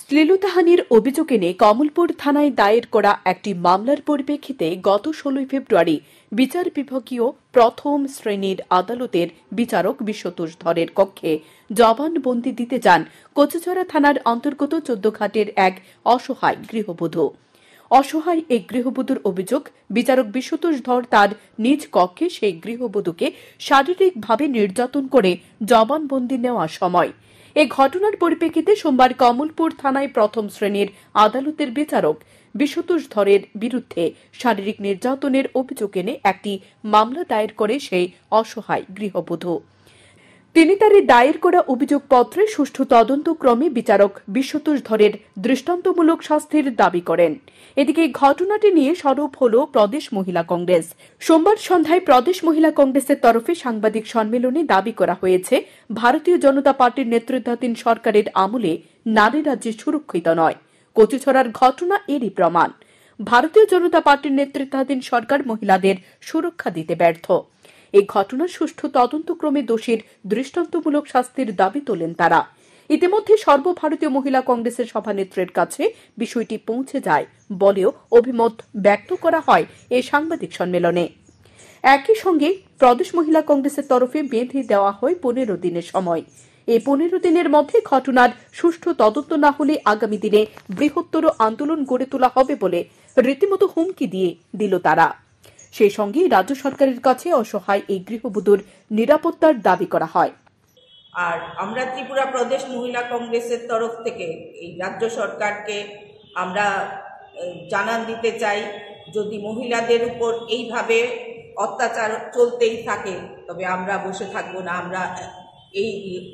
শ্লীলতাহানির অভিযোগ এনে কমলপুর থানায় দায়ের করা একটি মামলার পরিপ্রেক্ষিতে গত 16 ফেব্রুয়ারি বিচার বিভাগীয় প্রথম শ্রেণীর আদালতের বিচারক বিশ্বতোষ ধরের কক্ষে জবানবন্দি দিতে যান কচুছড়া থানার অন্তর্গত 14 ঘাটের এক অসহায় গৃহবধূ। অসহায় এই গৃহবধূর অভিযোগ, বিচারক বিশ্বতোষ ধর তার নিজ কক্ষে সেই গৃহবধূকে শারীরিকভাবে নির্যাতন করে জবানবন্দি নেওয়ার সময় এ ঘটনার পরিপ্রেক্ষিতে সোমবার কমলপুর থানায় প্রথম শ্রেণীর আদালতের বিচারক বিশ্বতোষ ধরের বিরুদ্ধে শারীরিক নির্যাতনের অভিযোগ এনে একটি মামলা দায়ের করে সেই অসহায় গৃহবধূ। তিনি তার দায়ের করা অভিযোগপত্রে সুষ্ঠু তদন্তক্রমে বিচারক বিশ্বতোষ ধরের দৃষ্টান্তমূলক শাস্তির দাবি করেন। এদিকে ঘটনাটি নিয়ে সরব হল প্রদেশ মহিলা কংগ্রেস। সোমবার সন্ধ্যায় প্রদেশ মহিলা কংগ্রেসের তরফে সাংবাদিক সম্মেলনে দাবি করা হয়েছে, ভারতীয় জনতা পার্টির নেতৃত্বাধীন সরকারের আমলে নারী রাজ্যে সুরক্ষিত নয়। কচুছড়ার ঘটনা এরই প্রমাণ। ভারতীয় জনতা পার্টির নেতৃত্বাধীন সরকার মহিলাদের সুরক্ষা দিতে ব্যর্থ। এই ঘটনার সুষ্ঠু তদন্তক্রমে দোষীর দৃষ্টান্তমূলক শাস্তির দাবি তোলেন তারা। ইতিমধ্যে সর্বভারতীয় মহিলা কংগ্রেসের সভানেত্রীর কাছে বিষয়টি পৌঁছে যায় বলেও অভিমত ব্যক্ত করা হয় এই সাংবাদিক সম্মেলনে। একই সঙ্গে প্রদেশ মহিলা কংগ্রেসের তরফে বেঁধে দেওয়া হয় 15 দিনের সময়। এই 15 দিনের মধ্যে ঘটনার সুষ্ঠু তদন্ত না হলে আগামী দিনে বৃহত্তর আন্দোলন গড়ে তোলা হবে বলে রীতিমতো হুমকি দিয়ে দিল তারা। সেই সঙ্গে রাজ্য সরকারের কাছে অসহায় এই গৃহবধূর নিরাপত্তার দাবি করা হয়। আর আমরা ত্রিপুরা প্রদেশ মহিলা কংগ্রেসের তরফ থেকে এই রাজ্য সরকারকে আমরা জানান দিতে চাই, যদি মহিলাদের উপর এইভাবে অত্যাচার চলতেই থাকে তবে আমরা বসে থাকবো না। আমরা এই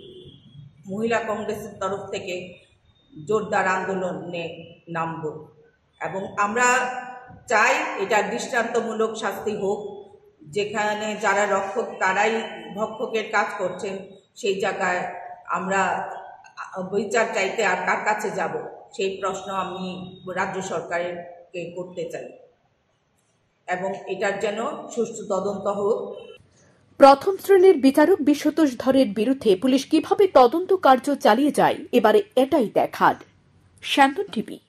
মহিলা কংগ্রেসের তরফ থেকে জোরদার আন্দোলনে নামব এবং আমরা চাই এটা দৃষ্টান্তমূলক শাস্তি হোক। যেখানে যারা রক্ষক তারাই ভক্ষকের কাজ করছেন, সেই জায়গায় আমরা বিচার চাইতে আর কার কাছে যাব, সেই প্রশ্ন আমি রাজ্য সরকারকে করতে চাই এবং এটার যেন সুষ্ঠু তদন্ত হোক। প্রথম শ্রেণীর বিচারক বিশ্বতোষ ধরের বিরুদ্ধে পুলিশ কিভাবে তদন্ত কার্য চালিয়ে যায় এবারে এটাই দেখার। শান্তন টিভি।